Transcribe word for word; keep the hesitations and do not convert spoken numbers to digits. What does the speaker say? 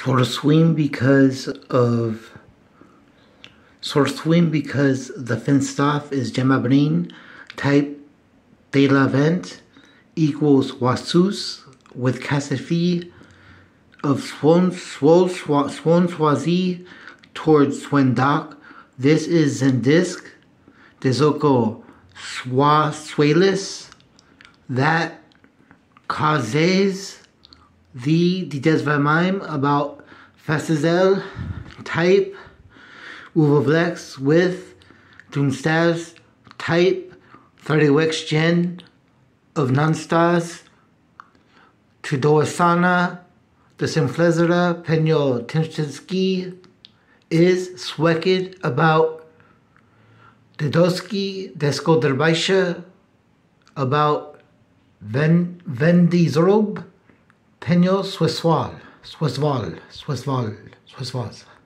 Sort of swing because of sort of swing because the finstaff is gemabrin type de la vent equals wasus with cassifi of swan swol swan swazi towards swendak. This is zendisk desoko swa swalis that causes the desvamaim about Fasizel type Uvovlex with Doomstas type thirty-wex gen of Nonstas Tudoasana the Simflezera Penyo Tinstinsky is swekid about Dedoski Desko Derbaisha about Ven Vendizrob Peño Swisswal, Swisswal, Swisswal, Swisswaz.